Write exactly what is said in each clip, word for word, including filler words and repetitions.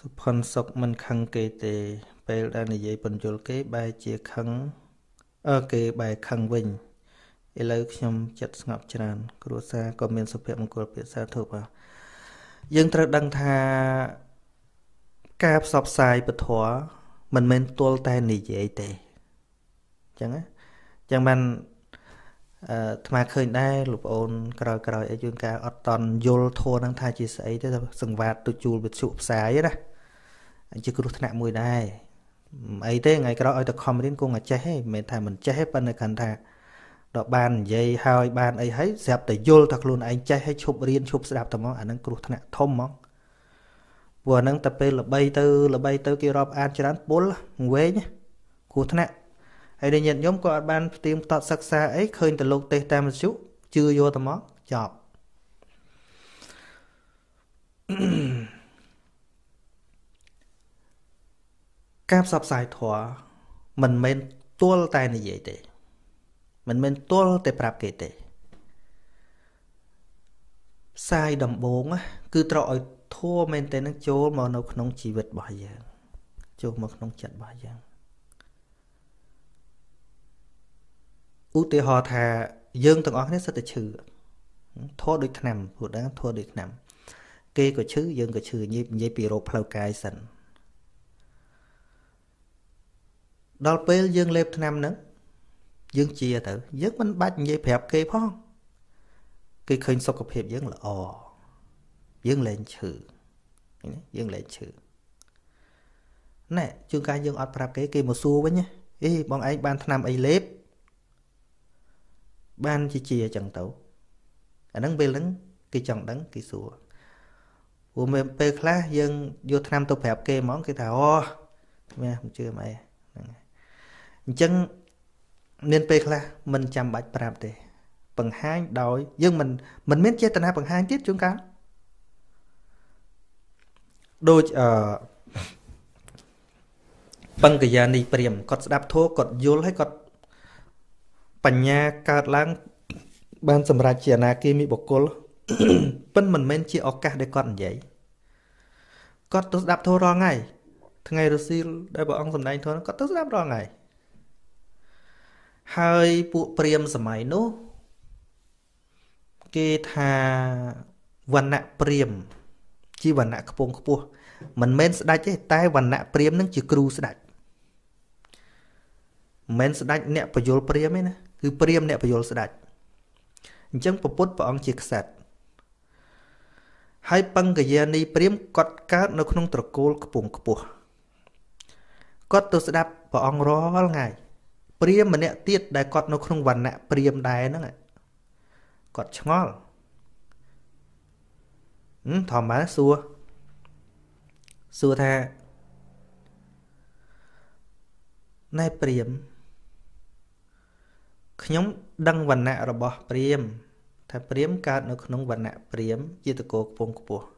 ផុនសុកមិនខឹងគេទេពេលដែលនិយាយបញ្យលគេបែរជាខឹងអើគេបែរខឹងវិញឥឡូវខ្ញុំចិត្តស្ងប់ច្រើនគ្រួសារក៏មានសុភមង្គលភាសាធុបយើងត្រូវដឹងថាការផ្សព្វផ្សាយពធមិនមែនទល់តែនិយាយទេអញ្ចឹងណាអញ្ចឹងបានអឺអាត្មាឃើញដែរលោកប្អូនក្រោយក្រោយអីជួនកាលអត់តន់យល់ធัวនឹងថាជាស្អីទេតែសង្វាតទៅជួលវិទ្យុផ្សាយណាជាគ្រោះថ្នាក់មួយដែរអីទេថ្ងៃក្រោយឲ្យតែខំរៀនគង់តែចេះទេមិនមែនថាមិនចេះទេប៉ុន្តែគាត់ថាដល់បាននិយាយហើយបានអីហើយស្រាប់តែយល់ថាខ្លួនឯងចេះហើយឈប់រៀនឈប់ស្ដាប់តែមកអានឹងគ្រោះថ្នាក់ធំហ្មងព្រោះអានឹងតែពេលល្បីទៅល្បីទៅគេរាប់អានច្រើនពុលវែងគ្រោះថ្នាក់ហើយដល់ញាតិញោមក៏អត់បានផ្ទៀងផ្ទាត់សិក្សាអីឃើញតែលោកទេសតាមវិទ្យុជឿយកតែមកចប់ការផ្សព្វផ្សាយធម៌មិនមែនទល់តែនិយាយទេមិនមែនទល់តែប្រាប់គេទេផ្សាយដំបូងគឺត្រូវឲ្យធម៌មែនតែនឹងចូលមកនៅក្នុងជីវិតរបស់យើងចូលមកក្នុងចិត្តរបស់យើងឧទាហរណ៍ថាយើងទាំងអស់គ្នាសិតតែឈឺធម៌ដូចថ្នាំព្រោះដឹងធម៌ដូចថ្នាំគេក៏ឈឺយើងក៏ឈឺនិយាយពីរោគផ្លូវកាយសិនដល់ពេលយើងលេបថ្នាំហ្នឹងយើងជាទៅយើងមិនបាច់និយាយប្រាប់គេផងគេឃើញសុខភាពយើងល្អយើងលែងឈឺយើងលែងឈឺណែជួនកាលយើងអត់ប្រាប់គេគេមកសួរវិញអេបងឯងបានថ្នាំអីលេបបានជាជាអញ្ចឹងទៅអាហ្នឹងពេលហ្នឹងគេចង់ដឹងគេសួរព្រោះពេលខ្លះយើងយកថ្នាំទៅប្រាប់គេហ្មងគេថាអូមែនមិនជឿម៉េចហ្នឹងអញ្ចឹងមានពេលខ្លះមិនចាំបាច់ប្រាប់ទេបង្ហាញដោយយើងមិនមិនមានចេតនាបង្ហាញទៀតជួនកាលដូចអឺបង្កយានីព្រាមគាត់ស្ដាប់ធម៌គាត់យល់ហើយគាត់បញ្ញាកើតឡើងបានសម្រេចជាអនាគាមីបុគ្គលប៉ិនមិនមែនជាឱកាសដែលគាត់និយាយគាត់ទៅស្ដាប់ធម៌រាល់ថ្ងៃថ្ងៃរសៀលដែលព្រះអង្គសម្ដែងធម៌គាត់ទៅស្ដាប់រាល់ថ្ងៃហើយពួកព្រាមសម័យនោះគេថាវណ្ណៈព្រាមជាវណ្ណៈខ្ពង់ខ្ពស់មិនមែនស្ដេចទេតែវណ្ណៈព្រាមនឹងជាគ្រូស្ដេចមិនមែនស្ដេចអ្នកបយលព្រាមទេណាគឺព្រាមអ្នកបយលស្ដេចអញ្ចឹងពពុទ្ធព្រះអង្គជាក្សត្រហើយបង្កយានីព្រាមគាត់កើតនៅក្នុងត្រកូលខ្ពង់ខ្ពស់គាត់ទៅស្ដាប់ព្រះអង្គរាល់ថ្ងៃព្រាមម្នាក់ទៀតដែលគាត់នៅក្នុងវណ្ណៈព្រាមដែរហ្នឹងគាត់ឆ្ងល់ហឹមធម្មតាសួរសួរថាណែព្រាមខ្ញុំដឹងវណ្ណៈរបស់ព្រាមថាព្រាមកើតនៅក្នុងវណ្ណៈព្រាមជាតកោខ្ពង់ខ្ពស់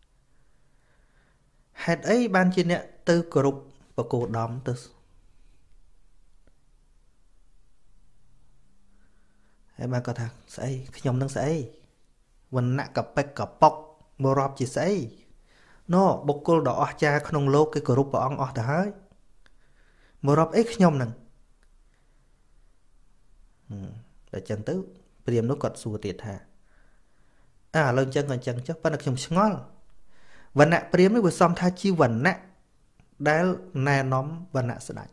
ហេតុអីបានជាអ្នកទៅគោរពបកោដំទៅហើយបានគាត់ថាស្អីខ្ញុំនឹងស្អីវណ្ណៈកប៉ិកកប៉ុកមករាប់ជាស្អីណូបុគ្គលដ៏អស្ចារ្យក្នុងលោកគេគោរពព្រះអង្គអស់ទៅហើយមករាប់អីខ្ញុំនឹងតែអញ្ចឹងទៅព្រាមនោះគាត់សួរទៀតថាអើឥឡូវអញ្ចឹងក៏អញ្ចឹងចុះប៉ុន្តែខ្ញុំឆ្ងល់វណ្ណៈព្រាមនេះវាសំថាជាវណ្ណៈដែលណែនាំវណ្ណៈស្ដេច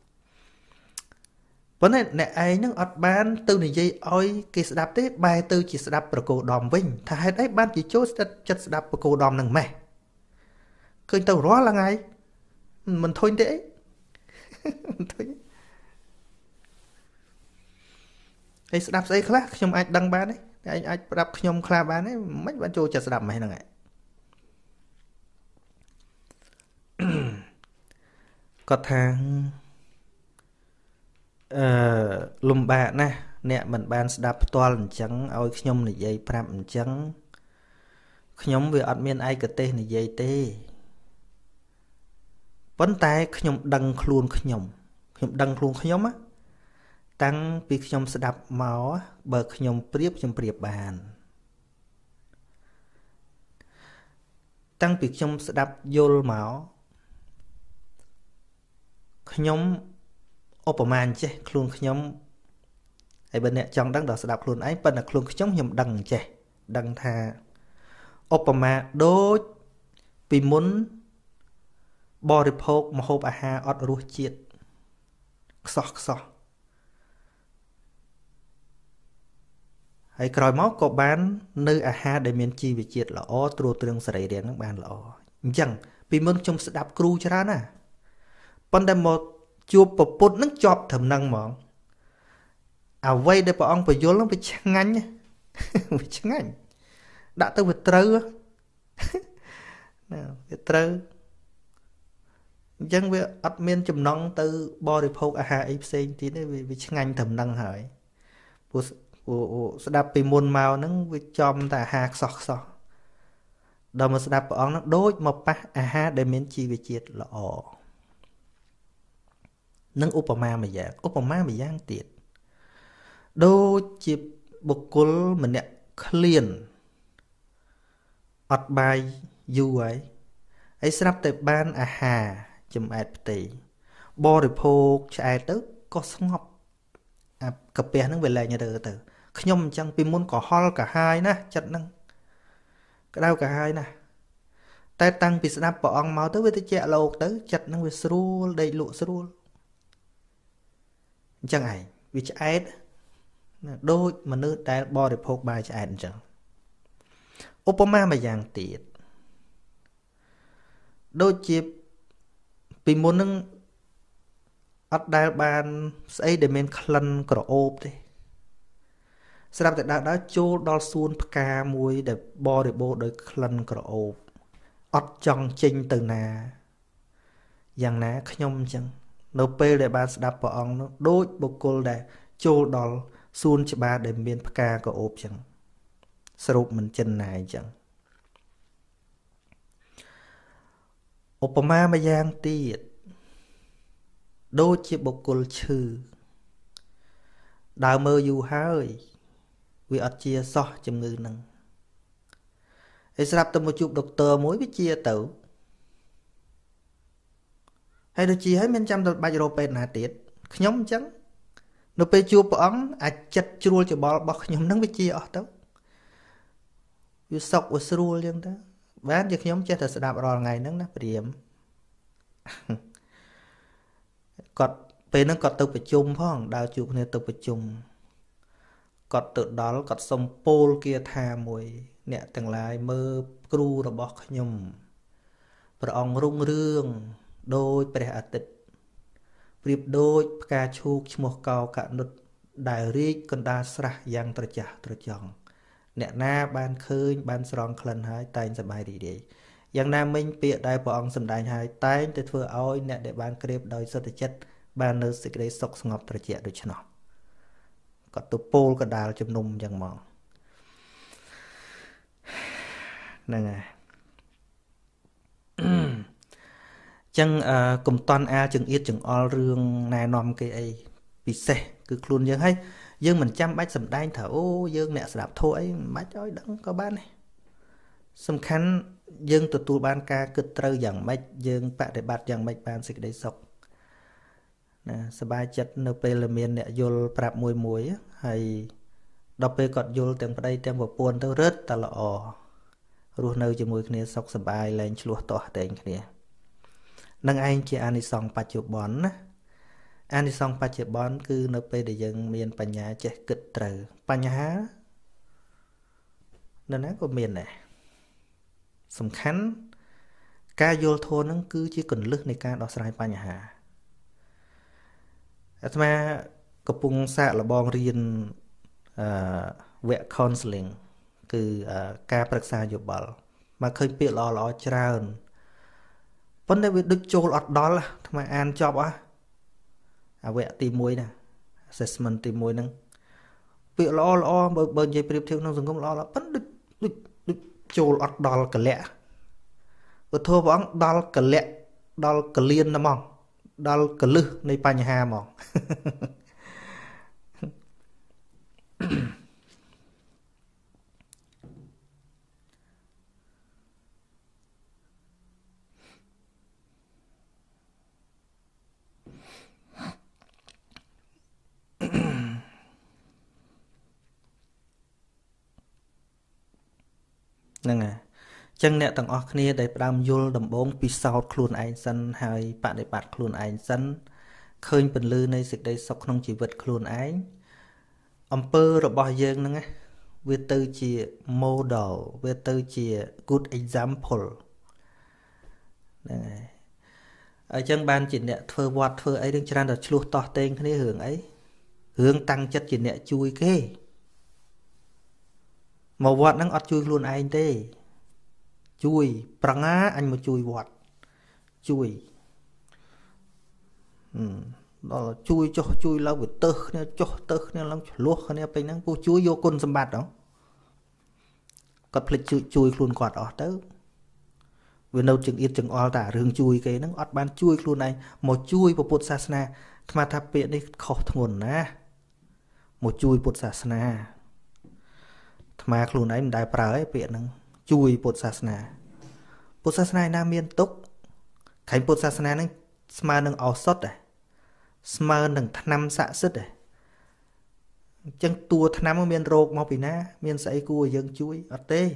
ប៉ុន្តែអ្នកឯងនឹងអត់បានទៅនិយាយឲ្យគេស្ដាប់ទេបែរទៅជាស្ដាប់ប្រកោដំវិញថាហេតុអីបានជាចូលចិត្តស្ដាប់ប្រកោដំនឹងម៉េះឃើញទៅរាល់ថ្ងៃមិនធុញទេអីមិនធុញហើយស្ដាប់ស្អីខ្លះខ្ញុំអាចដឹងបានទេតែឯងអាចប្រាប់ខ្ញុំខ្លះបានទេមិនបានចូលចិត្តស្ដាប់ម៉េះហ្នឹងឯងគាត់ថាអឺលំបាកណាស់អ្នកមិនបានស្ដាប់ផ្ទាល់អញ្ចឹងឲ្យខ្ញុំនិយាយប្រាប់អញ្ចឹងខ្ញុំវាអត់មានឯកទេសនិយាយទេប៉ុន្តែខ្ញុំដឹងខ្លួនខ្ញុំខ្ញុំដឹងខ្លួនខ្ញុំណាតាំងពីខ្ញុំស្ដាប់មកបើខ្ញុំប្រៀបខ្ញុំប្រៀបបានតាំងពីខ្ញុំស្ដាប់យល់មកខ្ញុំឧបមាអញ្ចេះខ្លួនខ្ញុំហើយបើអ្នកចង់ដឹងដល់ស្ដាប់ខ្លួនឯងប៉ុន្តែខ្លួនខ្ញុំខ្ញុំដឹងអញ្ចេះដឹងថាឧបមាដូចពីមុនបរិភោគម្ហូបអាហារអត់រសជាតិខ្សោះខ្សោះហើយក្រោយមកក៏បាននៅអាហារដែលមានជីវជាតិល្អត្រួតត្រងសរីរាង្គនឹងបានល្អអញ្ចឹងពីមុនខ្ញុំស្ដាប់គ្រូច្រើនណាប៉ុន្តែមកជួបប្រពុតនឹងជាប់ត្រឹមហ្នឹងហ្មងអ្វីដែលព្រះអង្គបញ្យល់នឹងវាឆ្ងាញ់វាឆ្ងាញ់ដាក់ទៅវាត្រូវណាវាត្រូវអញ្ចឹងវាអត់មានចំណងទៅបរិភោគអាហារអីផ្សេងទៀតទេវាឆ្ងាញ់ត្រឹមហ្នឹងហើយព្រោះស្ដាប់ពីមុនមកហ្នឹងវាចំតែអាហារខ្សោះខ្សោះដល់មកស្ដាប់ព្រះអង្គហ្នឹងដូចមកប៉ះអាហារដែលមានជីវជាតិល្អនឹងឧបមាមួយយ៉ាងឧបមាមួយយ៉ាងទៀតដូចជាបុគ្គលម្នាក់ឃ្លានអត់បាយយូរហើយហើយស្រាប់តែបានអាហារចម្អែតផ្ទៃបរិភោគឆ្អែតទៅក៏ស្ងប់អាកាពះហ្នឹងវាលែងរើទៅខ្ញុំអញ្ចឹងពីមុនក៏ហល់កាហាយណាចិត្តហ្នឹងក្តៅកាហាយណាតែតាំងពីស្ដាប់ព្រះអង្គមកទៅវាទៅជាក់លោកទៅចិត្តហ្នឹងវាស្រួលដេកលក់ស្រួលអញ្ចឹងឯងវាឆ្អែតដូចមនុស្សដែលបរិភោគបាយឆ្អែតអញ្ចឹងឧបមាមួយយ៉ាងទៀតដូចជាពីមុននឹងអត់ដែលបានស្អីដែលមានក្លិនក្រអូបទេស្រាប់តែដើរដើរចូលដល់សួនផ្កាមួយដែលបរិបូរដោយក្លិនក្រអូបអត់ចង់ចេញទៅណាយ៉ាងណាខ្ញុំអញ្ចឹងនៅពេលដែលបានស្ដាប់ព្រះអង្គនោះដូចបុគ្គលដែលចូលដល់សួនច្បារដែលមានផ្កាក្រអូបអញ្ចឹងសរុបមិនចិនណាអញ្ចឹងឧបមាមួយយ៉ាងទៀតដូចជាបុគ្គលឈឺដើរមើលយូរហើយវាអត់ជាសោះជំងឺហ្នឹងហើយស្រាប់តែមកជួបដុកទ័រមួយវាជាទៅហើយដូចជាហើយមានចាំទៅបាច់រកពេទ្យណាទៀតខ្ញុំអញ្ចឹងនៅពេលជួបព្រះអង្គអាចចិត្តជ្រួលច្បល់របស់ខ្ញុំហ្នឹងវាជាអស់ទៅវាសុខវាស្រួលអញ្ចឹងទៅបានជាខ្ញុំចេះតែស្ដាប់រាល់ថ្ងៃហ្នឹងណាព្រាមគាត់ពេលហ្នឹងគាត់ទៅប្រជុំផងដើរជួបគ្នាទៅប្រជុំគាត់ទៅដល់គាត់សុំពោលគាថាមួយអ្នកទាំងឡាយមើលគ្រូរបស់ខ្ញុំព្រះអង្គរុងរឿងដូចព្រះអាទិត្យប្រៀបដូចផ្កាឈូកឈ្មោះកោកនុតដែលរីកកណ្ដាលស្រះយ៉ាងត្រចះត្រចង់អ្នកណាបានឃើញបានស្រង់ក្លិនហើយតែងសប្បាយរីករាយយ៉ាងណាមិញពាក្យដែលព្រះអង្គសម្ដែងហើយតែងតែធ្វើឲ្យអ្នកដែលបានក្រេបដោយសុទ្ធចិត្តបាននៅសេចក្តីសុខស្ងប់ត្រជាក់ដូច្នោះគាត់ទៅពោលកដាលជំនុំយ៉ាងមកហ្នឹងហើយចឹងអឺកុំតន់អាលចង្អៀតចង្អល់រឿងណែនាំគេអីពិសេសគឺខ្លួនយើងហើយយើងមិនចាំបាច់សម្ដែងថាអូយើងអ្នកស្ដាប់ធម៌អីមិនបាច់ឲ្យដឹងក៏បានដែរសំខាន់យើងទទួលបានការគិតត្រូវយ៉ាងម៉េចយើងបប្រតិបត្តិយ៉ាងម៉េចបានសេចក្តីសុខណាសប្បាយចិត្តនៅពេលមានអ្នកយល់ប្រាប់មួយមួយហើយដល់ពេលគាត់យល់ទាំងប្តីទាំងប្រពន្ធទៅរឹតតែល្អរស់នៅជាមួយគ្នាសុខសប្បាយលែងឆ្លោះទាស់តែងគ្នានឹងឯងជាអានិសង្សបច្ចុប្បន្នណាអានិសង្សបច្ចុប្បន្នគឺនៅពេលដែលយើងមានបញ្ញាចេះគិតត្រូវបញ្ហានៅណាក៏មានដែរសំខាន់ការយល់ធម៌នឹងគឺជាគន្លឹះនៃការដោះស្រាយបញ្ហាអាត្មាកំពុងសាកល្បងរៀនអឺវគ្គ counseling គឺការប្រឹក្សាយោបល់មកឃើញពាក្យល្អល្អច្រើនប៉ុន្តែវាដូចចូលអត់ដល់អាត្មាអានចប់អស់អាវគ្គទីមួយណា assessment ទីមួយហ្នឹងពាក្យល្អល្អបើបើនិយាយប្រៀបធៀបក្នុងសង្គមល្អល្អប៉ុន្តែដូចដូចចូលអត់ដល់កលៈឧទាហរណ៍ព្រះអង្គដល់កលៈដល់កលៀនហ្មងដល់កលឹះនៃបញ្ហាហ្មងហ្នឹងហើយចឹងអ្នកទាំងអស់គ្នាដែលផ្ដើមយល់ដំបូងពីសោតខ្លួនឯងសិនហើយបដិបត្តិខ្លួនឯងសិនឃើញពន្លឺនៃសេចក្តីសុខក្នុងជីវិតខ្លួនឯងអំពើរបស់យើងហ្នឹងណាវាទៅជា model វាទៅជា good example ហ្នឹងហើយអញ្ចឹងបានជាអ្នកធ្វើវត្តធ្វើអីនឹងច្រើនតែឆ្លោះតោះតេងគ្នារឿងអីរឿងតាំងចិត្តជាអ្នកជួយគេមកវត្តហ្នឹងអត់ជួយខ្លួនឯងទេជួយប្រងាអញមកជួយវត្តជួយដល់ជួយចុះជួយឡើងវាទៅគ្នាចុះទៅគ្នាឡើងឆ្លោះគ្នាពេញហ្នឹងពូជួយយកគុណសម្បត្តិហ៎គាត់ភ្លេចជួយជួយខ្លួនគាត់អស់ទៅវានៅចង្អៀតចង្អល់តែរឿងជួយគេហ្នឹងអត់បានជួយខ្លួនឯងមកជួយពុទ្ធសាសនាអាត្មាថាពាក្យនេះខុសធ្ងន់ណាមកជួយពុទ្ធសាសនាអាត្មាខ្លួនឯងមិនដែលប្រើទេពាក្យហ្នឹងជួយពុទ្ធសាសនាពុទ្ធសាសនាណាមានទុកខែពុទ្ធសាសនាហ្នឹងស្មើនឹងឱសថដែរស្មើនឹងថ្នាំស័ក្តិសិទ្ធិដែរអញ្ចឹងតួថ្នាំមានរោគមកពីណាមានស្អីគួរឲ្យយើងជួយអត់ទេ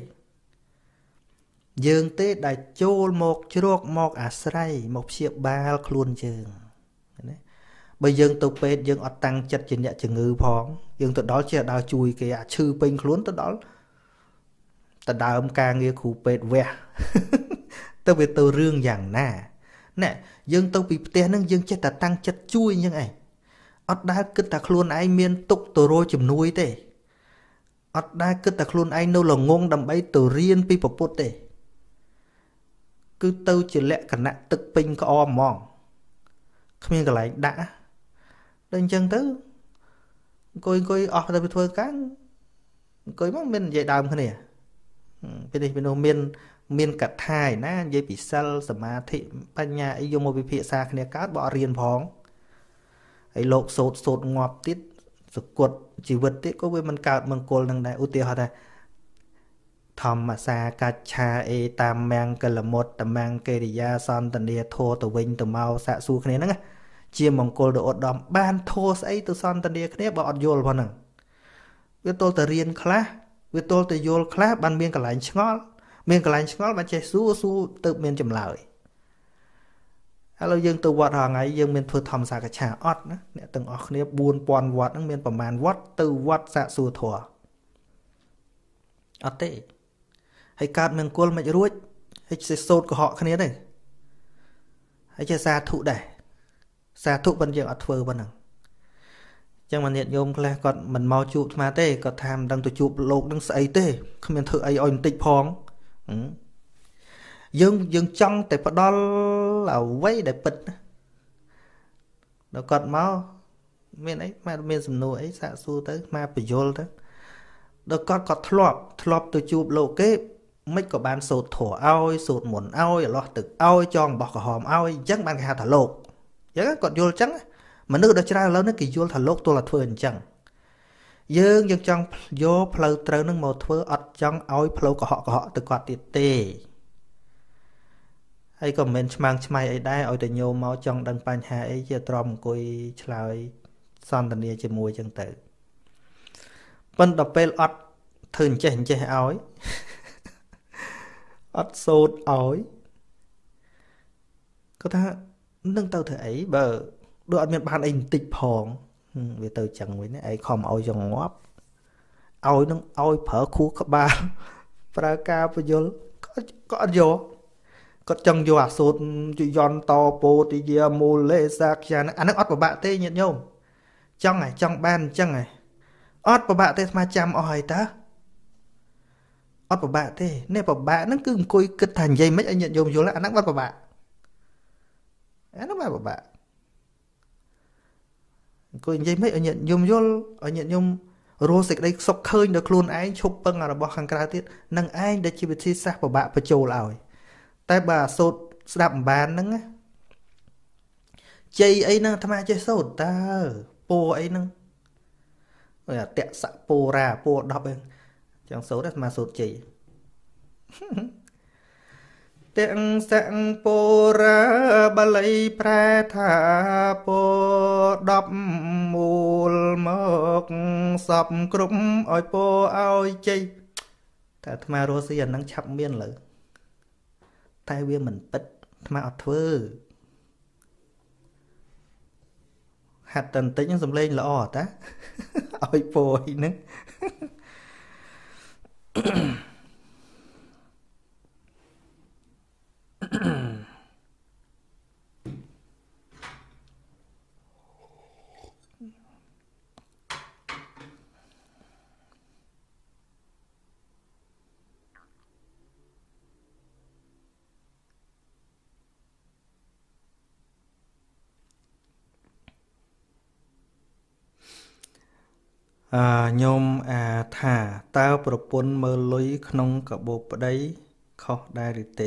យើងទេដែលចូលមកជ្រកមកអាស្រ័យមកព្យាបាលខ្លួនយើងណាបើយើងទៅពេទ្យយើងអត់តាំងចិត្តជាអ្នកជំងឺផងយើងទៅដល់ជាដើរជួយគេអាឈឺពេញខ្លួនទៅដល់ទៅដើមការងារគ្រូពេទ្យវះទៅវាទៅរឿងយ៉ាងណាណែយើងទៅពីផ្ទះហ្នឹងយើងចេះតែតាំងចិត្តជួយអញ្ចឹងឯងអត់ដែលគិតតែខ្លួនឯងមានទុកទៅរកជំនួយទេអត់ដែលគិតតែខ្លួនឯងនៅល្ងងដើម្បីទៅរៀនពីពុទ្ធទេគឺទៅជាលក្ខណៈទឹកពេញក្អមហ្មងគ្មានកន្លែងដាក់ដល់អញ្ចឹងទៅអង្គុយអង្គុយអស់ទៅធ្វើការអង្គុយមកមាននិយាយដើមគ្នាពេលនេះពេលនោះមានមានកថាឯណានិយាយពីសិលសមាធិបញ្ញាអីយកមកវិភាសាគ្នាកើតបើអត់រៀនផងហើយលោកសោតសោតងាប់ទៀតសគត់ជីវិតទៀតក៏វាមិនកើតមង្គលនឹងដែរឧទាហរណ៍ថាធម្មសាកច្ឆាអេតាមមាំងកលមុតតមាំងកិរិយាសន្តានាធោទៅវិញទៅមកសាកសួរគ្នាហ្នឹងជាមង្គលដ៏ឧត្តមបានធោស្អីទៅសន្តានាគ្នាបើអត់យល់ផងហ្នឹងវាទល់តែរៀនខ្លះវាទល់តែយល់ខ្លះបានមានកន្លែងឆ្ងល់មានកន្លែងឆ្ងល់បានចេះសួរសួរទៅមានចម្លើយឥឡូវយើងទៅវត្តរាល់ថ្ងៃយើងមានធ្វើធម្មសាកច្ឆាអត់ណាអ្នកទាំងអស់គ្នាបួនពាន់វត្តហ្នឹងមានប្រមាណវត្តទៅវត្តសាកសួរធម៌អត់ទេហើយកើតមង្គលមិនរួចហើយចេះសូត្រកុហកគ្នាទេហើយចេះសាធុដែរសាធុប៉ុន្តែយើងអត់ធ្វើប៉ុណ្ណឹងអញ្ចឹងមកញាតិញោមខ្លះគាត់មិនមកជួបអាត្មាទេគាត់ថាមិនដឹងទៅជួបលោកនឹងស្អីទេគ្មានធ្វើអីឲ្យបន្តិចផងយើងយើងចង់តែផ្ដល់អ្វីដែលពិតដល់គាត់មកមានអីមកមានសំណួរអីសាកសួរទៅមកបញ្យល់ទៅដល់គាត់គាត់ធ្លាប់ធ្លាប់ទៅជួបលោកគេមិនក៏បានសូត្រធម៌ឲ្យសូត្រមន្តឲ្យអឡោះទឹកឲ្យចងបោះក្រហមឲ្យអញ្ចឹងបានគេហៅថាលោកអញ្ចឹងគាត់យល់អញ្ចឹងមនុស្សដ៏ច្រើនឥឡូវនេះគេយល់ថាលោកទល់តែធ្វើអញ្ចឹងយើងយើងចង់យកផ្លូវត្រូវនឹងមកធ្វើអត់ចង់ឲ្យផ្លូវកុហកកុហកទៅគាត់ទៀតទេហើយក៏មិនមែនឆ្មាំងឆ្មៃអីដែរឲ្យតែញោមមកចង់ដឹងបញ្ហាអីជាទ្រាំអង្គុយឆ្លើយសន្ទនាជាមួយអញ្ចឹងទៅប៉ុន្តែពេលអត់ធ្វើអញ្ចេះអញ្ចេះឲ្យអត់សូត្រឲ្យគាត់ថានឹងទៅធ្វើអីបើដូចអត់មានបានអីបន្តិចផងវាទៅចឹងវិញឯងខំឲ្យចងងាប់ឲ្យនឹងឲ្យប្រើខួរក្បាលប្រើការបញ្យលក៏អត់យកគាត់ចង់យកអាសូត្រយន្តតពោតិយាមូលេសាខ្យាអានឹងអត់ពិបាកទេញាតិញោមចង់ហ៎ចង់បានអញ្ចឹងហ៎អត់ពិបាកទេស្មាចាំអស់ហើយតើអត់ពិបាកទេនេះពិបាកហ្នឹងគឺអង្គុយគិតថានិយាយមិនឲ្យញាតិញោមយល់អាហ្នឹងអត់ពិបាកអាហ្នឹងមិនពិបាកអង្គុយនិយាយមិនឲ្យញាតិញោមយល់ឲ្យញាតិញោមរស់សេចក្តីសុខឃើញដល់ខ្លួនឯងឈប់ពឹងរបស់ខាងក្រៅទៀតនឹងឯងដែលជាវិធីសាស្ត្រពិបាកបញ្ចូលឲ្យតែបើសូត្រស្ដាប់មិនបានហ្នឹងជ័យអីហ្នឹងអាត្មាចេះសូត្រតើពោអីហ្នឹងអើតសពោរាពោដប់អីចឹងសូត្រអាត្មាសូត្រជ័យទាំងសង្ឃពោរាបាលីប្រែថាពោដប់មូលមកសពគ្រប់ឲ្យពោឲ្យជ័យតែអាត្មារស់ស៊ីអាហ្នឹងឆាប់មានលើតែវាមិនពិតអាត្មាអត់ធ្វើហាត់តែបន្តិចសំឡេងល្អតាឲ្យពោអីហ្នឹងអឺញោមអាថាតើប្រពន្ធមើលលុយក្នុងកាបូបប្តីខុសដែរឬទេ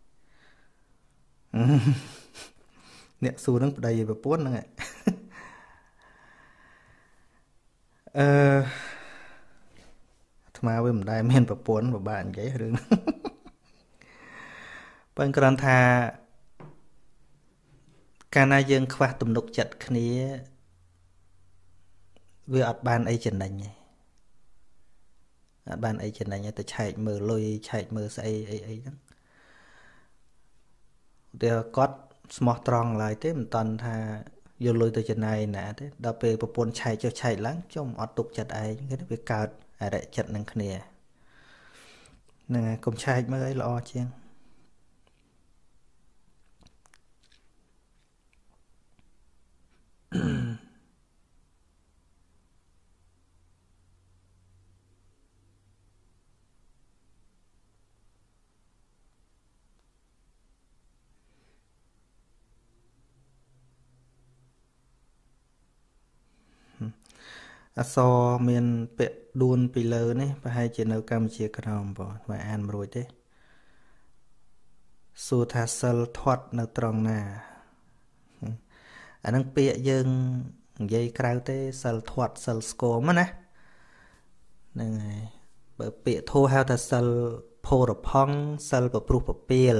អ្នកសួរនឹងប្តីឲ្យប្រពន្ធហ្នឹងអឺអាត្មាវាមិនដែលមានប្រពន្ធពិបាកនិយាយរឿងបើគ្រាន់ថាកាលណាយើងខ្វះទំនុកចិត្តគ្នាវាអត់បានអីចំណេញទេអត់បានអីចំណេញទេទៅឆែកមើលលុយឆែកមើលស្អីអីអីហ្នឹងតែគាត់ស្មោះត្រង់ឡើយទេមិនតន់ថាយកលុយទៅចំណាយណាទេដល់ពេលប្រពន្ធឆែកចុះឆែកឡើងខ្ញុំអត់ទុកចិត្តឯងគេវាកើតអរិយចិត្តនឹងគ្នាហ្នឹងហើយកុំឆែកមើលអីល្អជាងអសរមានពាក្យដួនពីលើនេះប្រហែលជានៅកម្ពុជាក្រោមបងបើអានមិនរួចទេសួរថាសិលធាត់នៅត្រង់ណាអានឹងពាក្យយើងនិយាយក្រៅទេសិលធាត់សិលស្គមណាហ្នឹងហើយបើពាក្យធោហៅថាសិលភោរផង់សិលប្រព្រោះពពាល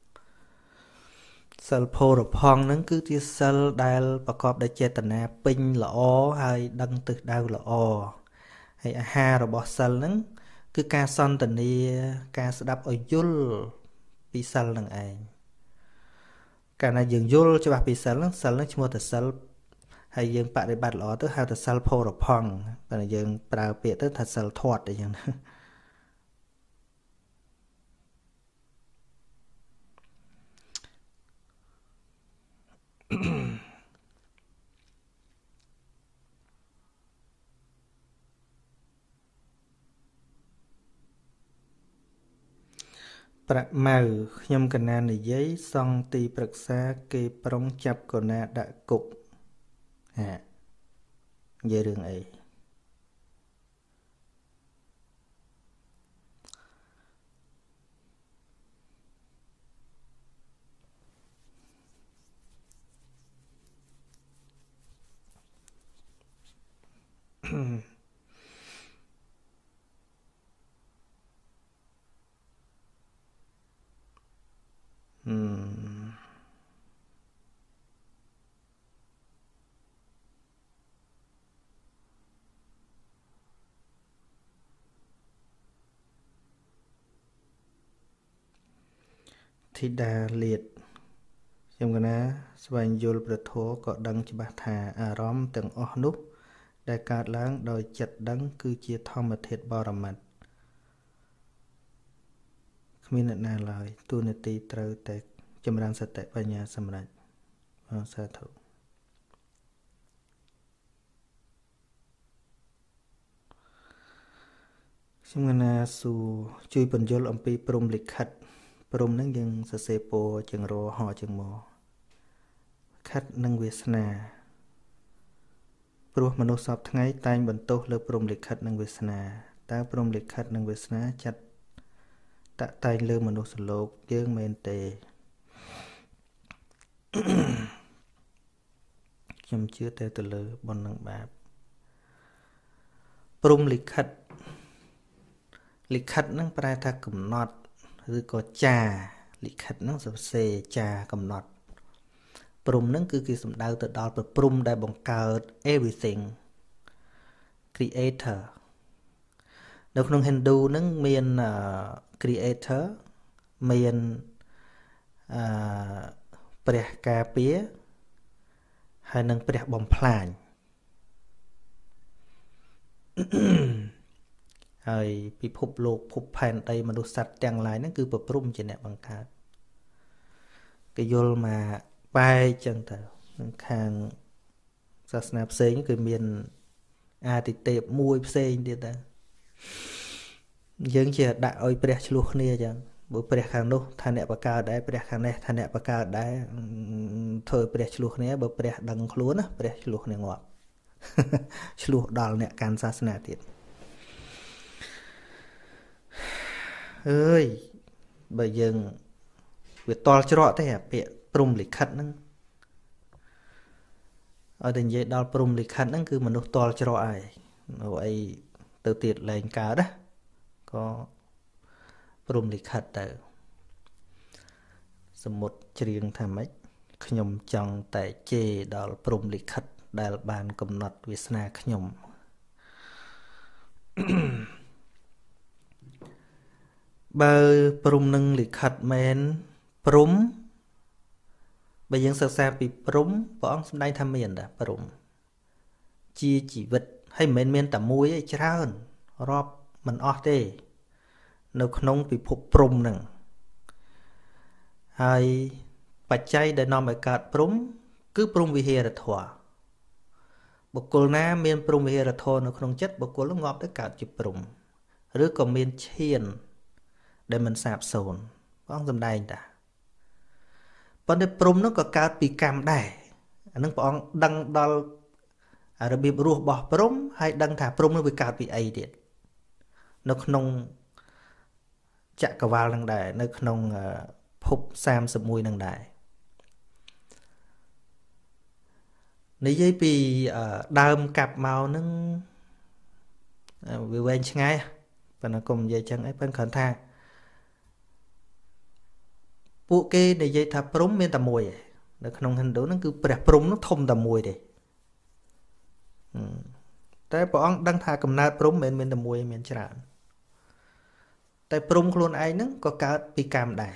សិលភោរផង់ហ្នឹងគឺជាសិលដែលប្រកបដោយចេតនាពេញល្អហើយដឹងទិសដៅល្អហើយអាហាររបស់សិលហ្នឹងគឺការសន្ទនាការស្ដាប់ឲ្យយល់ពីសិលហ្នឹងឯងកាលណាយើងយល់ច្បាស់ពីសិលហ្នឹងសិលហ្នឹងឈ្មោះថាសិលហើយយើងបប្រតិបត្តិល្អទៅហៅថាសិលភោរផង់តែយើងប្រើពាក្យទៅថាសិលធាត់អីចឹងណាប្រាក់ម៉ៅខ្ញុំកណាននិយាយសង់ទីប្រឹក្សាគេប្រុងចាប់កណាដាក់គុកហានិយាយរឿងអីអឺធីតាលាតខ្ញុំកណាស្វែងយល់ព្រះធម៌ក៏ដឹងច្បាស់ថាអារម្មណ៍ទាំងអស់នោះដែលកើតឡើងដោយចិត្តដឹងគឺជាធម្មធាតុបរមត្តគ្មានអ្នកណាឡើយទូនាទីត្រូវតែចម្រើនសតិបញ្ញាសម្រេចអរសាធុខ្ញុំកណាសួរជួយបញ្យល់អំពីព្រំលិខិតព្រំហ្នឹងយើងសរសេរពោជាងរហជាងមកខិតនិងវាសនាព្រោះមនុស្សសពថ្ងៃតែងបន្ទោសលើព្រំលិខិតនិងវាសនាតើព្រំលិខិតនិងវាសនាចាត់តាក់តែងលើមនុស្សលោកយើងមែនទេខ្ញុំជឿតែទៅលើបុណ្យនិងបាបព្រំលិខិតលិខិតហ្នឹងប្រែថាកំណត់ឬក៏ចាលិខិតហ្នឹងសរសេរចាកំណត់ព្រំហ្នឹងគឺគេសំដៅទៅដល់ប្រព្រំដែលបង្កើត everything creator នៅក្នុង Hindu ហ្នឹងមាន creator មានអឺព្រះការពារហើយនឹងព្រះបំផ្លាញហើយពិភពលោកភពផែនដីមនុស្សសត្វទាំងឡាយហ្នឹងគឺប្រព្រំជាអ្នកបង្កើតគេយល់មកបែកចឹងទៅនឹងខាងសាសនាផ្សេងគឺមានអាទិទេពមួយផ្សេងទៀតទៅយើងជាដាក់ឲ្យព្រះឆ្លោះគ្នាចឹងបើព្រះខាងនោះថាអ្នកបកកើតដែរព្រះខាងនេះថាអ្នកបកកើតដែរធ្វើព្រះឆ្លោះគ្នាបើព្រះដឹងខ្លួនណាព្រះឆ្លោះគ្នាងាប់ឆ្លោះដល់អ្នកកាន់សាសនាទៀតអើយបើយើងវាតល់ច្រកទេអាពាក្យព្រំលិខិតហ្នឹងឲ្យតែនិយាយដល់ព្រំលិខិតហ្នឹងគឺមនុស្សតល់ច្រកហើយនៅអីទៅទៀតលែងកើតណាក៏ព្រំលិខិតទៅសមុទ្រច្រៀងថាម៉េចខ្ញុំចង់តែជេរដល់ព្រំលិខិតដែលបានកំណត់វាសនាខ្ញុំបើព្រំនឹងលិខិតមែនព្រំបើយើងសិក្សាពីព្រំព្រះអង្គសម្ដែងថាមានតាព្រំជាជីវិតហើយមិនមែនមានតែមួយទេច្រើនរាប់មិនអស់ទេនៅក្នុងពិភពព្រំហ្នឹងហើយបច្ច័យដែលនាំឲ្យកើតព្រំគឺព្រំវិហារធម៌បុគ្គលណាមានព្រំវិហារធម៌នៅក្នុងចិត្តបុគ្គលនោះងាប់ទៅកើតជាព្រំឬក៏មានឈានដែលមិនសាបសូន្យព្រះអង្គសម្ដែងតាប៉ុន្តែព្រំនោះក៏កើតពីកម្មដែរអានឹងព្រះអង្គដឹងដល់របៀបរស់របស់ព្រំហើយដឹងថាព្រំនោះវាកើតពីអីទៀតនៅក្នុងចក្រវាលនឹងដែរនៅក្នុងភពសាមសិបមួយនឹងដែរនិយាយពីដើមកាប់មកនឹងវាវែងឆ្ងាយប៉ុន្តែកុំនិយាយចឹងអីប៉ុន្តែគ្រាន់ថាពួកគេនិយាយថាព្រំមានតែមួយឯងនៅក្នុង Hindu ហ្នឹងគឺព្រះព្រំនោះធំតែមួយទេតែព្រះអង្គដឹងថាកំណើតព្រំមិនមែនមានតែមួយមានច្រើនតែព្រំខ្លួនឯងហ្នឹងក៏កើតពីកម្មដែរ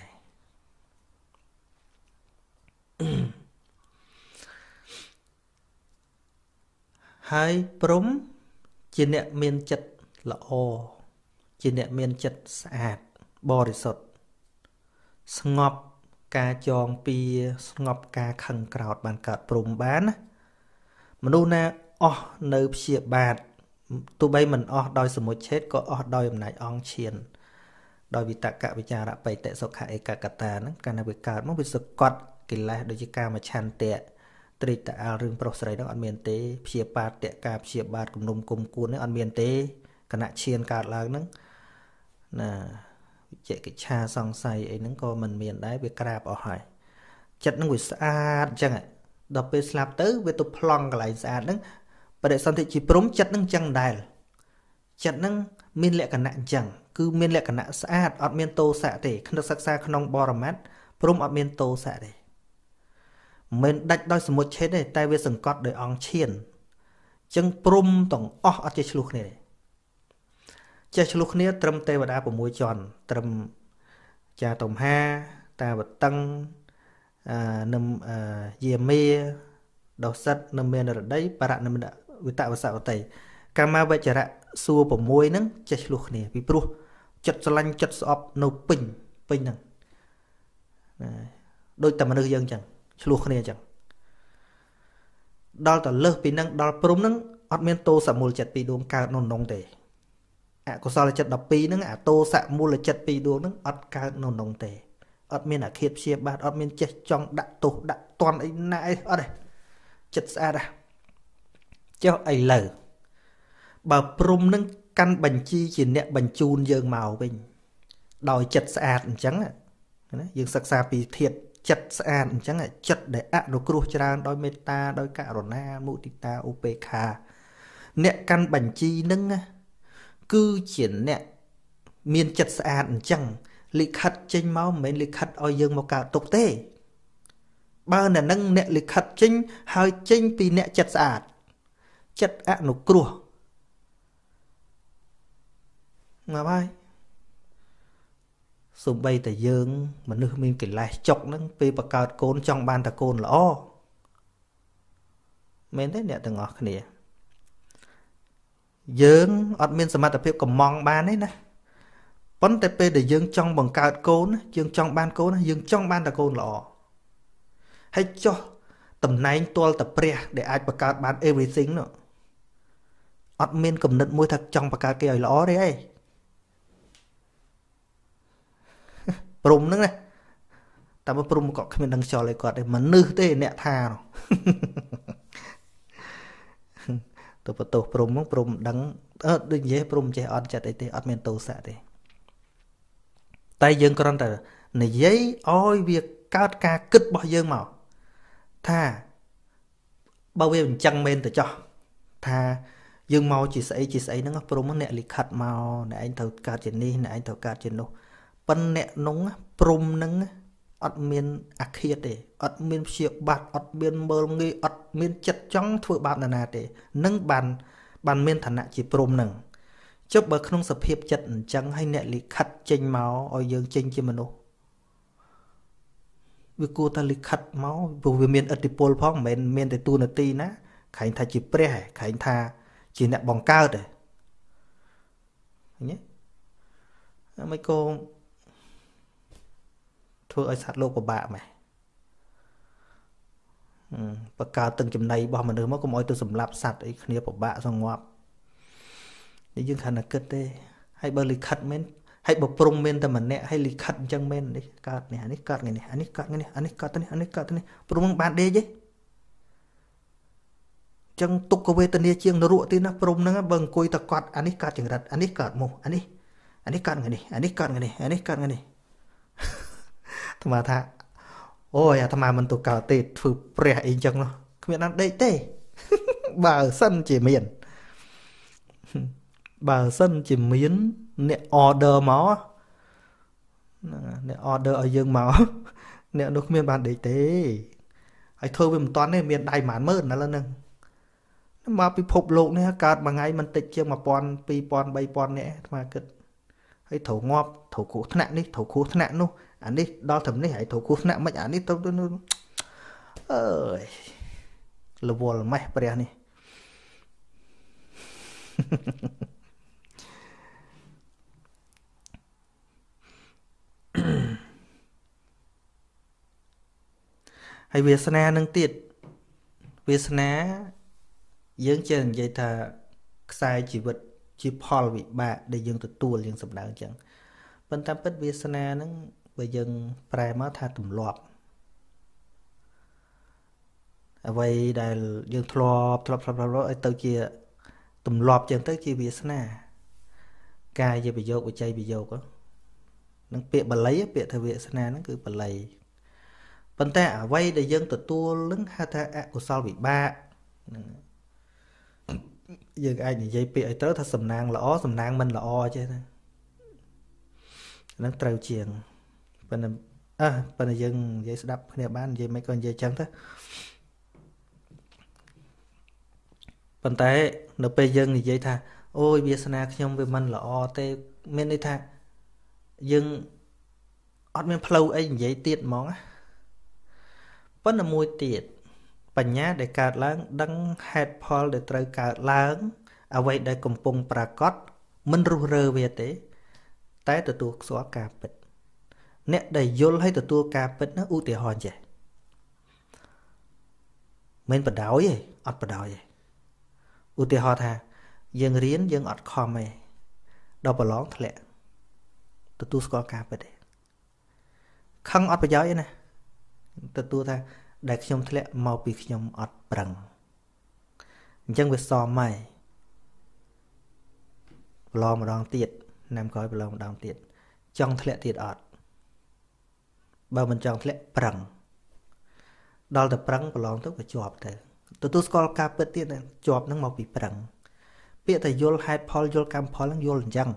ហើយព្រំជាអ្នកមានចិត្តល្អជាអ្នកមានចិត្តស្អាតបរិសុទ្ធស្ងប់ការចងពៀស្ងប់ការខឹងក្រោធបានកើតព្រំបានណាមនុស្សណាអស់នៅព្យាបាទទោះបីមិនអស់ដោយសមុច្ឆេទក៏អស់ដោយអំណាចអង្គឈានដោយវិតកវិចារបៃតសុខៈឯកកតាហ្នឹងកាលណាវាកើតមកវាសកត់កិលេសដូចជាកាមឆន្ទៈត្រេកតាអល់រឿងប្រុសស្រីហ្នឹងអត់មានទេព្យាបាទតកាព្យាបាទគំនុំគុំគួនហ្នឹងអត់មានទេគណៈឈានកើតឡើងហ្នឹងណាវិជ្ជកិច្ឆាសង្ស័យអីហ្នឹងក៏មិនមានដែរវាក្រាបអស់ហើយចិត្តហ្នឹងវាស្អាតអញ្ចឹងដល់ពេលស្លាប់ទៅវាទៅប្លង់កន្លែងស្អាតហ្នឹងបដិសន្ធិជាព្រំចិត្តហ្នឹងអញ្ចឹងដែរចិត្តហ្នឹងមានលក្ខណៈអញ្ចឹងគឺមានលក្ខណៈស្អាតអត់មានទោសៈទេក្នុងសិក្សាក្នុងបរមត្ថព្រំអត់មានទោសៈទេមិនដាច់ដោយសមុច្ឆេទទេតែវាសង្កត់ដោយអង្គឈានអញ្ចឹងព្រំទាំងអស់អត់ចេះឆ្លោះគ្នាទេចេះឆ្លោះគ្នាត្រឹមទេវតា៦ជាន់ត្រឹមចាតុមហាតាវតឹងអឺនឹមយាមេដោសិតនឹមមានរដីបរណមវិតវសវតីកម្មាវចរៈសួរ៦ហ្នឹងចេះឆ្លោះគ្នាពីព្រោះចិត្តស្រឡាញ់ចិត្តស្អប់នៅពេញពេញហ្នឹងដូចតែមនុស្សយើងអញ្ចឹងឆ្លោះគ្នាអញ្ចឹងដល់តែលើសពីហ្នឹងដល់ព្រំហ្នឹងអត់មានទោសមូលចិត្តពីរដួងកើតនៅក្នុងទេអកុសលចិត្តដប់ពីរហ្នឹងអាទោសមូលចិត្តពីរដួងហ្នឹងអត់កើតនៅក្នុងទេអត់មានអាឃាតព្យាបាទអត់មានចេះចង់ដាក់ទោសដាក់តន់អីណាអីអត់ទេចិត្តស្អាតហ่ะចុះឥឡូវបើព្រំនឹងកាន់បញ្ជីជាអ្នកបញ្ជូនយើងមកវិញដោយចិត្តស្អាតអញ្ចឹងណាយើងសិក្សាពីធាតុចិត្តស្អាតអញ្ចឹងចិត្តដែលអនុគ្រោះច្រើនដោយមេត្តាដោយករុណាមុទិតាឧបេក្ខាអ្នកកាន់បញ្ជីនឹងគឺជាអ្នកមានចិត្តស្អាតអញ្ចឹងលិខិតចេញមកមិនមែនលិខិតឲ្យយើងមកកើតទុកទេបើអ្នកនឹងអ្នកលិខិតចេញហើយចេញពីអ្នកចិត្តស្អាតចិត្តអនុគ្រោះងាប់ហើយសូម្បីតែយើងមនុស្សមានកិលេសចុកហ្នឹងពេលបង្កើតកូនចង់បានតែកូនល្អមែនទេអ្នកទាំងអស់គ្នាយើងអត់មានសមត្ថភាពកំងបានទេណាប៉ុន្តែពេលដែលយើងចង់បង្កើតកូនយើងចង់បានកូនយើងចង់បានតែកូនល្អហើយចុះតំណែងទាល់តែព្រះដែលអាចបង្កើតបាន everything នោះអត់មានគំនិតមួយថាចង់បង្កើតគេឲ្យល្អទេអីព្រំហ្នឹងណាតែបើព្រំក៏គ្មានដឹងចោលឲ្យគាត់ទេមនុស្សទេអ្នកថាទៅបន្ទោសព្រំហ្នឹងព្រំដឹងអឺដូចនិយាយព្រំចេះអត់ចិត្តអីទេអត់មានទោសៈទេតែយើងគ្រាន់តែនិយាយឲ្យវាកើតការគិតរបស់យើងមកថាបើវាអញ្ចឹងមែនទៅចោះថាយើងមកជាស្អីជាស្អីហ្នឹងព្រមអ្នកលិខិតមកអ្នកឯងត្រូវកើតជានេះអ្នកឯងត្រូវកើតជានោះប៉ុន្តែអ្នកនោះព្រមហ្នឹងអត់មានអាឃាតទេអត់មានព្យាបាទអត់មានមើលងាយអត់មានចិត្តចង់ធ្វើបាបនរណាទេនឹងបានបានមានឋានៈជាព្រមហ្នឹងចុះបើក្នុងសភាពចិត្តអញ្ចឹងហើយអ្នកលិខិតចេញមកឲ្យយើងចេញជាមនុស្សវាគួរតែលិខិតមកព្រោះវាមានឥទ្ធិពលផងមិនមែនមានតែទូនាទីណាខែងថាជាព្រះខែងថាជាអ្នកបង្កើតទេឃើញទេមិនក៏ធ្វើឲ្យសត្វលោកពិបាកម៉េះបង្កើតទាំងចំណៃរបស់មនុស្សមកកុំឲ្យទៅសម្លាប់សត្វអីគ្នាពិបាកសងាប់នេះយើងខណ្ឌគិតទេហើយបើលិខិតមែនហើយបើព្រមមានតែម្នាក់ហើយលិខិតអញ្ចឹងមែននេះកើតនេះអានេះកើតថ្ងៃនេះអានេះកើតថ្ងៃនេះអានេះកើតនេះអានេះកើតនេះព្រមបានដេកទេចឹងទុក្ខវេទនាជាងនរកទីណាព្រមហ្នឹងបើអង្គុយតែកត់អានេះកើតចង្រិតអានេះកើតមុខអានេះអានេះកើតថ្ងៃនេះអានេះកើតថ្ងៃនេះអានេះកើតថ្ងៃនេះអាត្មាថាអូយអាត្មាមិនទៅកើតទេធ្វើព្រះអីចឹងនោះគ្មានដល់ដេកទេបើសិនជាមានបើសិនជាមានអ្នក order មកអ្នក order ឲ្យយើងមកអ្នកនោះគ្មានបានដេកទេហើយធ្វើវាមិនតាន់ទេមានដៃប្រហែលម៉ឺនឥឡូវហ្នឹងមកពិភពលោកនេះកើតមួយថ្ងៃមិនតិចជាងmột nghìnពីរពាន់បីពាន់នាក់អាត្មាគិតហើយត្រូវងាប់ត្រូវគ្រោះថ្នាក់នេះត្រូវគ្រោះថ្នាក់នោះអានេះដល់ត្រឹមនេះហើយត្រូវគ្រោះថ្នាក់មិនអានេះទៅអើយរវល់ម៉េះព្រះនេះហើយវាសនានឹងទៀតវាសនាយើងចេះនិយាយថាខ្សែជីវិតជាផលវិបាកដែលយើងទទួលយើងសម្ដៅអញ្ចឹងប៉ុន្តែពិតវាសនាហ្នឹងបើយើងប្រែមកថាទម្លាប់អ្វីដែលយើងធ្លាប់ធ្លាប់ធ្លាប់ធ្លាប់ឲ្យទៅជាទម្លាប់ចឹងទៅជាវាសនាកាយប្រយោគវិច័យប្រយោគហ្នឹងពាក្យបាលីពាក្យថាវាសនាហ្នឹងគឺបាលីប៉ុន្តែអ្វីដែលយើងទទួលនឹងហៅថាអកុសលវិបាកហ្នឹងយើងអាចនិយាយពាក្យឲ្យត្រូវថាសំណាងល្អសំណាងមិនល្អចេះទៅហ្នឹងត្រូវជាងប៉ុន្តែអើប៉ុន្តែយើងនិយាយស្ដាប់គ្នាបាននិយាយមិនក៏និយាយចឹងទៅប៉ុន្តែនៅពេលយើងនិយាយថាអូយវាសនាខ្ញុំវាមិនល្អទេមានន័យថាយើងអត់មានផ្លូវអីនិយាយទៀតហ្មងណាប៉ុន្តែមួយទៀតបញ្ញាដែលកើតឡើងដឹងហេតុផលដែលត្រូវកើតឡើងអ្វីដែលកំពុងប្រកបមិនរុះរើវាទេតែទទួលស្គាល់ការពិតអ្នកដែលយល់ឲ្យទទួលការពិតនោះឧទាហរណ៍ចេះមិនបដ ாய் ទេអត់បដ ாய் ទេឧទាហរណ៍ថាយើងរៀនយើងអត់ខំទេដល់ប្រឡងធ្លាក់ទទួលស្គាល់ការពិតទេខឹងអត់ប្រយោជន៍ទេណាទទួលថាដែលខ្ញុំធ្លាក់មកពីខ្ញុំអត់ប្រឹងអញ្ចឹងវាសមហើយប្រឡងម្ដងទៀតណាំក្រោយប្រឡងម្ដងទៀតចង់ធ្លាក់ទៀតអត់បើមិនចង់ធ្លាក់ប្រឹងដល់តែប្រឹងប្រឡងទៅក៏ជាប់ទៅទទួលស្គាល់ការពិតទៀតជាប់នឹងមកពីប្រឹងពាក្យតែយល់ហេតុផលយល់កម្មផលហ្នឹងយល់អញ្ចឹង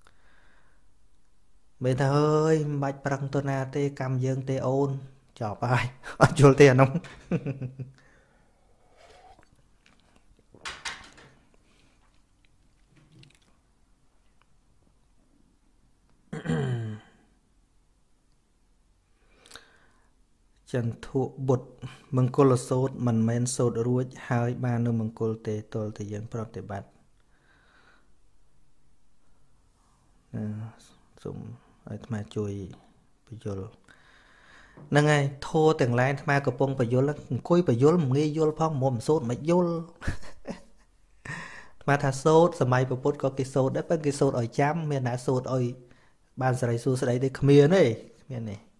មិនថាអើយមិនបាច់ប្រឹងទៅណាទេកម្មយើងទេអូនចប់ហើយអត់យល់ទេអានោះចន្ទៈបុត្រមង្គលសូត្រមិនមែនសូត្ររួចហើយបាននៅមង្គលទេទល់តែយើងប្រតិបត្តិសូមឲ្យអាត្មាជួយបញ្យល់ហ្នឹងហើយធោទាំងឡាយអាត្មាកំពុងបញ្យល់អង្គុយបញ្យល់មិនងាយយល់ផងមុំសូត្រមិនយល់អាត្មាថាសូត្រសម័យពុទ្ធក៏គេសូត្រដែរប៉ុន្តែគេសូត្រឲ្យចាំមានណាសូត្រឲ្យបានសេរីសួស្តីទេគ្មានទេគ្មានទេ